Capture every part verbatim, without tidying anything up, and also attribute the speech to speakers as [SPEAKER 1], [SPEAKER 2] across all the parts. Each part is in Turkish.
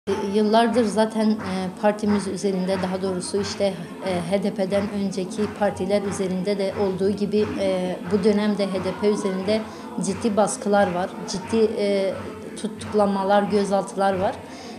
[SPEAKER 1] Yıllardır zaten partimiz üzerinde, daha doğrusu işte H D P'den önceki partiler üzerinde de olduğu gibi bu dönemde H D P üzerinde ciddi baskılar var. Ciddi tutuklamalar, gözaltılar var.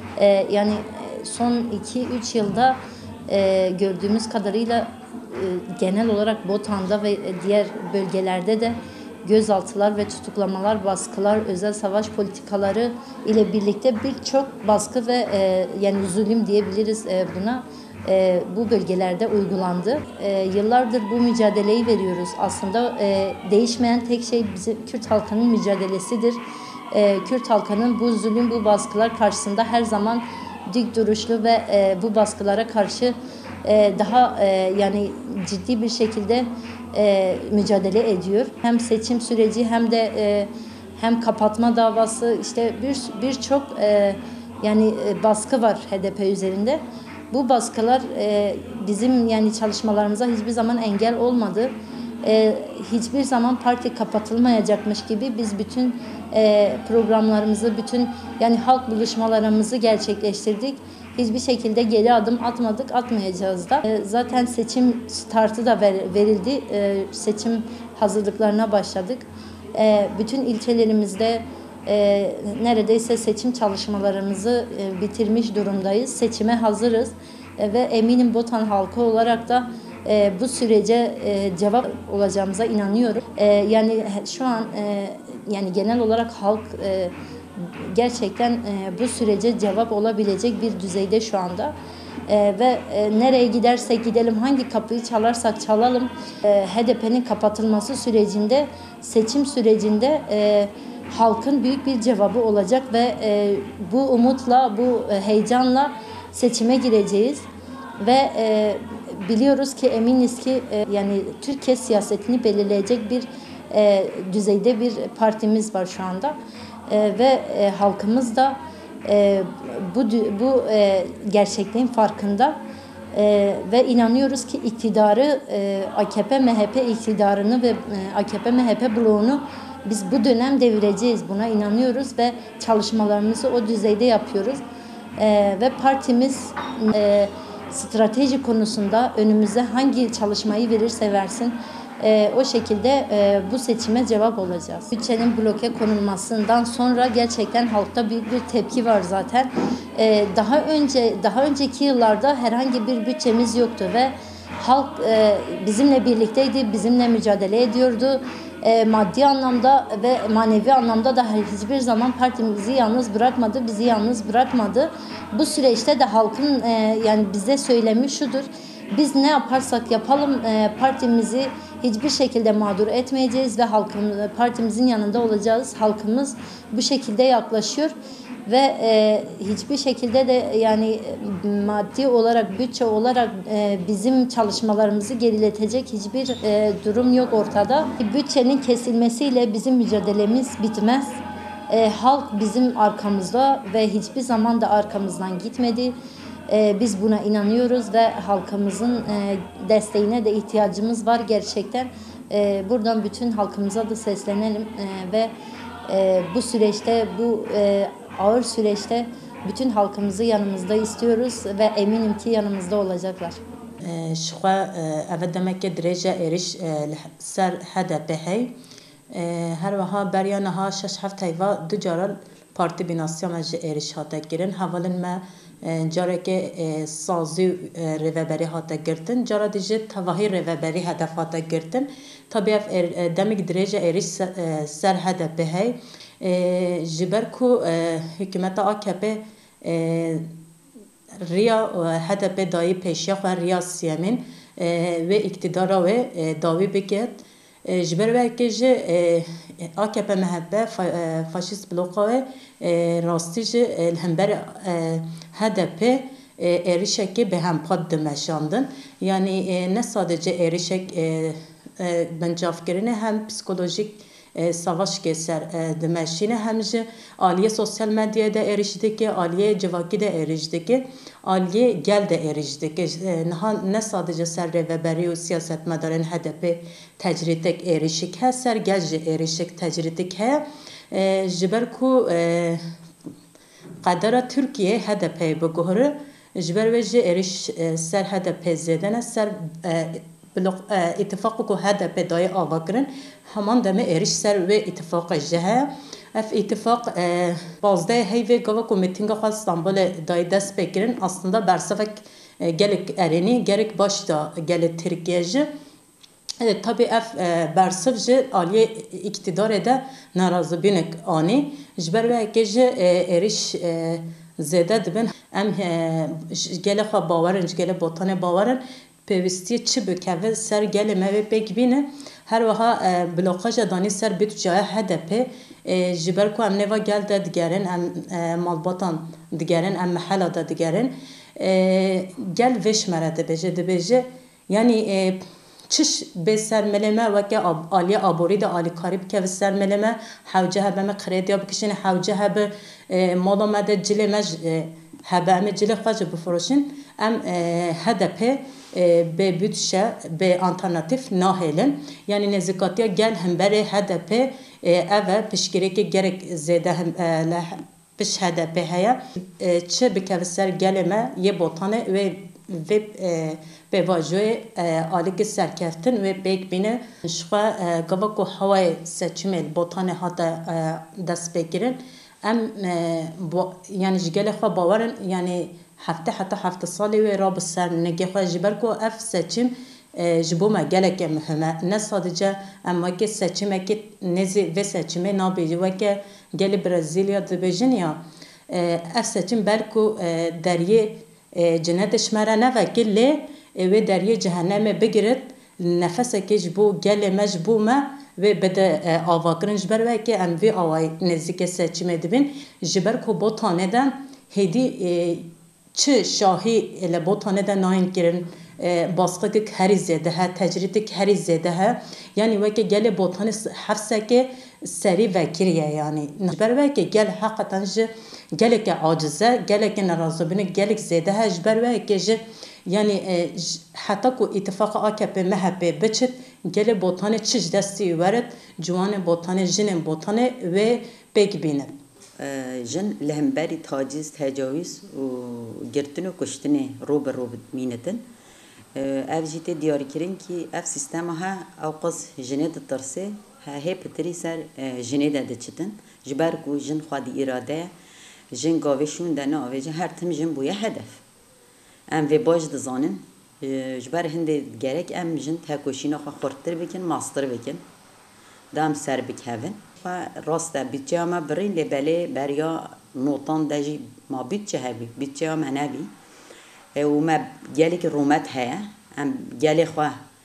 [SPEAKER 1] Yani son iki üç yılda gördüğümüz kadarıyla genel olarak Botan'da ve diğer bölgelerde de gözaltılar ve tutuklamalar, baskılar, özel savaş politikaları ile birlikte birçok baskı ve e, yani zulüm diyebiliriz e, buna e, bu bölgelerde uygulandı. E, yıllardır bu mücadeleyi veriyoruz. Aslında e, değişmeyen tek şey bizim Kürt halkının mücadelesidir. E, Kürt halkının bu zulüm, bu baskılar karşısında her zaman dik duruşlu ve e, bu baskılara karşı e, daha e, yani ciddi bir şekilde e, mücadele ediyor. Hem seçim süreci hem de e, hem kapatma davası, işte bir birçok e, yani e, baskı var H D P üzerinde. Bu baskılar e, bizim yani çalışmalarımıza hiçbir zaman engel olmadı. E, hiçbir zaman parti kapatılmayacakmış gibi biz bütün e, programlarımızı, bütün yani halk buluşmalarımızı gerçekleştirdik. Hiçbir şekilde geri adım atmadık, atmayacağız da. E, zaten seçim startı da ver, verildi. E, seçim hazırlıklarına başladık. E, bütün ilçelerimizde e, neredeyse seçim çalışmalarımızı e, bitirmiş durumdayız. Seçime hazırız e, ve eminim Botan halkı olarak da e, bu sürece e, cevap olacağımıza inanıyorum. E, yani şu an e, yani genel olarak halk e, gerçekten e, bu sürece cevap olabilecek bir düzeyde şu anda. E, ve e, nereye gidersek gidelim, hangi kapıyı çalarsak çalalım, e, H D P'nin kapatılması sürecinde, seçim sürecinde e, halkın büyük bir cevabı olacak ve e, bu umutla, bu e, heyecanla seçime gireceğiz. Ve e, biliyoruz ki, eminiz ki e, yani Türkiye siyasetini belirleyecek bir e, düzeyde bir partimiz var şu anda. E, ve e, halkımız da e, bu bu e, gerçekliğin farkında e, ve inanıyoruz ki iktidarı, e, A K P M H P iktidarını ve e, A K P M H P bloğunu biz bu dönem devireceğiz. Buna inanıyoruz ve çalışmalarımızı o düzeyde yapıyoruz. E, ve partimiz e, strateji konusunda önümüze hangi çalışmayı verirse versin, e, o şekilde e, bu seçime cevap olacağız. Bütçenin bloke konulmasından sonra gerçekten halkta büyük bir tepki var zaten. E, daha önce daha önceki yıllarda herhangi bir bütçemiz yoktu ve halk e, bizimle birlikteydi, bizimle mücadele ediyordu. E, maddi anlamda ve manevi anlamda da hiçbir zaman partimizi yalnız bırakmadı, bizi yalnız bırakmadı. Bu süreçte de halkın e, yani bize söylemi şudur: biz ne yaparsak yapalım e, partimizi hiçbir şekilde mağdur etmeyeceğiz ve halkın, partimizin yanında olacağız. Halkımız bu şekilde yaklaşıyor ve e, hiçbir şekilde de yani maddi olarak, bütçe olarak e, bizim çalışmalarımızı geriletecek hiçbir e, durum yok ortada. Bütçenin kesilmesiyle bizim mücadelemiz bitmez. E, halk bizim arkamızda ve hiçbir zaman da arkamızdan gitmedi. E, biz buna inanıyoruz ve halkımızın e, desteğine de ihtiyacımız var gerçekten. E, buradan bütün halkımıza da seslenelim e, ve e, bu süreçte, bu e, ağır süreçte bütün halkımızı yanımızda istiyoruz ve eminim ki yanımızda olacaklar.
[SPEAKER 2] Şuha evet demek ki derece eriş ser H D P hey her vaha beryana ha şaş haftayva ducara parti binasya mecli eriş hata girin havalin me jareke sazı reveberi hata girtin jara dije tavahi reveberi hedef hata girtin tabi demek derece eriş ser H D P hey jiber ku hükümete A K P Riya H D P dayı peşya ve Riya siyemin ve iktidara ve davi biket jiber belki je A K P M H P faşist bloka ve rastici hember H D P erişeki behem pad demeşandın. Yani ne sadece erişek bencafkerine hem psikolojik savaş keser demeşine hem de aliye sosyal medyada eriştik, aliye civaki de eriştik, aliye gel de eriştik. Ne sadece ser ve beri siyasetmedarın H D P tecritek erişik, her ser gelce erişik tecritek he. Jiber ku قدر ترکیه هدف بگوهر جبر وجه ارش سر هدف زدن سر بلق اتفاق کو هدف دای آواگرن همان دم ارش سر و اتفاق جه اف اتفاق بازده هیوی گوا کو میتینگ خواست استانبول دای دست بگیرن aslında برسفک gelek ereni gerek başta gelek Türkiye'ci evet, tabi ef bersifci aliye iktidar ede narazı binek ani jber ve gece eriş zede dibin em gele xwa bawerin gele botane bawerin pevistiye çi bikeve ser gele meve pek bine her vaha blokaja dani ser bütçeye H D P jber ku em neva gel de digerin em malbatan digerin em mehala da digerin gel veşmere de beje de beje yani çiş be sermeleme ve ke aliye abori de ali karib ke sermeleme havce habeme kredi bkişin havce habe malama de cileme habeme cile xaç bu froşin em H D P be bütçe be alternatif nahelen yani nezikatiya gel hembere H D P eve pişkireke gerek zede hem piş H D P heye çe bike ser geleme ye botane ve ve به واژه آلیک سرکفتن و بیک بینه شخوا گوا کو هوای سچمل بوتانه هاتا دست بگیرن ام yani جگل خوا باورن yani hafta hatta hafta salı ve rab ser nege خوا جبر کو اف seçim jiboma geleke mühime ne sadece ama ki seçime ki nezi ve seçime nabeji ve ki geli Brezilya dibejin ya ef seçim belku deriye cennet şmara ne vekille ve deriye cehenneme begiret nefese ki bu gele mecbuma ve bede avakırın jber ve ki em vi avay nezike seçime dibin jber ko botaneden hedi çi şahi ile botaneden nain kirin baskı heri zede ha tecrit heri zede ha yani ve ki gele botanı hafse ki seri vekiriye yani jber ve ki gel hakikaten ji gelek acize gelek narazibine gelek zede ha jber ve ki yani hatta ku ittifak A K P M H P beçit gele botanı çiş desti veret juane botanı jinin botanı ve pek bine
[SPEAKER 3] jin lehmberi taciz tecavüz u girtini kuştini robe robe minetin ev jite diyar kirin ki ev sistema ha avqaz jine de terse ha hep tri ser jine de çitin jber ku jin xadi irade jin gavşun da ne avece her tim jin buya hedef em ve baş dizanin jber hinde gerek em jin tekoşina xorttir bikin master bikin dam ser bikevin ve rasta bitçama birin lebele berya notan daji ma bitçe hebi bitçama nebi و ما جالك رومات هيا ام جالي خوا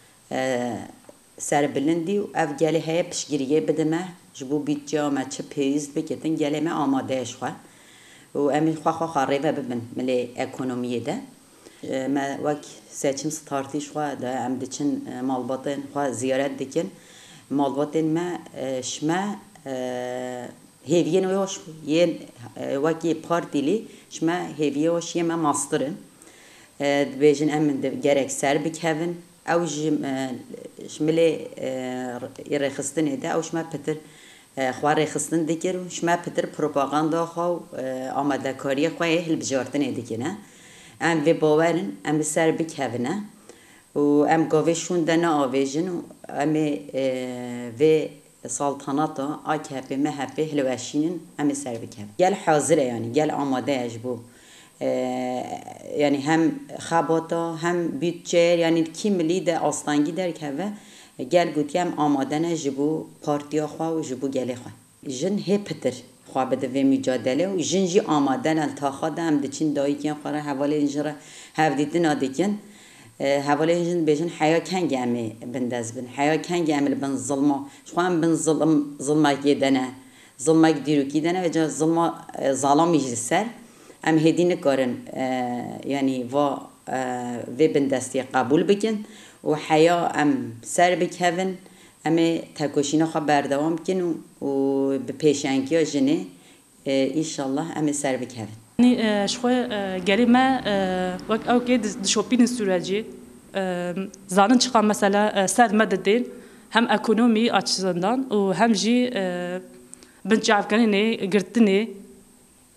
[SPEAKER 3] سر بلندی و اف جالي هيا بشگیریه بدمه جبو بیتجا ما چه پیوست بکتن جالي ما آماده خوا و امی خوا خوا خاربه ببن ملی اکونومیه ده ما وک سچم ستارتی خوا ده ام دچن مالباتن خوا زیارت دکن مالباتن ما شما هیوین ویش ین وکی پارتیلی شما هیوی وش یم ماسترن dibêjin em de gerek ser bikevin ew ji şmilê rêxistinê de ew şima pitir xwe rêxistin dikir û şima pitir propaganda xwe û amadekariya xwe yê hilbijartinê dikine em vê bawerin em bi ser bikevine û em gavê şûn de neavêjin û em ê vê saltanata A K P M H P hilweşînin em ê ser bikevin gel hazir e yani gel amade ye ji bo yani hem xabata hem bütçe yani kimli de astangi derke ve gel gutiyem amadene jibu partiya xwa û jibu gelê xwe jin hêpitir xwe bide vê mücadele û jin jî amaden el taxa de em diçin dayîkên xwe re hevalên jin re hevdîtina dikin hevalên jin bêjin heya kengî em ê bindez bin heya kengî em li bin zilma xwe em bin zilm zilmekê de ne zilmek dîrokî de ne ve zilma zalamî ji ser em hêdî nikarin yani va vê bindestiyê qebûl bikin û heya em ser bikevin em ê tekoşîna xwe berdewam bikin û bi pêşengiya jinê înşallah em ê ser bikevin.
[SPEAKER 4] Yani ji xwe gerê me wek ew kê dişopînin sürecî zanin çiqa mesela ser me didên hem ekonomî açısından û hem jî binçavkirinê girtinê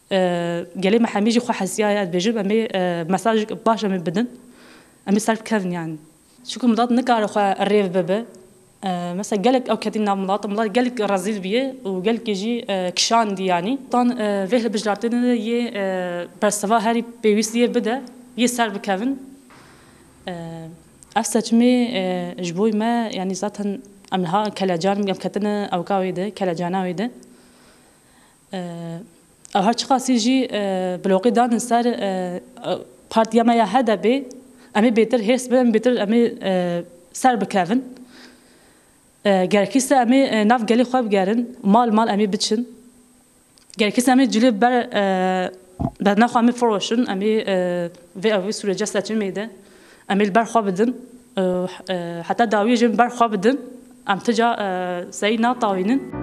[SPEAKER 4] gelê me hemî jî xwe hesiyaya dibêjim em ê mesajek baş em ê bidin em ê ser bikevin yani çûku milat nikare xwe rêv bibe mesela gelek ew ketî nav milat milat gelek rezîl biye û gelekê jî kişandî yani tan vê hilbijartinê de yê bersiva herî pêwîstiyê bide yê ser bikevin ev seçimê ji bo me yani zaten em niha kelecan em ketine ewka wê de kelecana wê de ew her çi qasî jî bloqê danin ser partiya me ya H D P em ê bêtir hês bin em bêtir em ê ser bikevin gerekîse em ê nav gelê xwe bigerin mal mal em ê biçin gerekîse em ê cilê ber berna xwe em ê firoşin em ê vê ev sürece seçimê de em ê ber xwe bidin heta dawiyê jî ber xwe bidin em tica seyî natawînin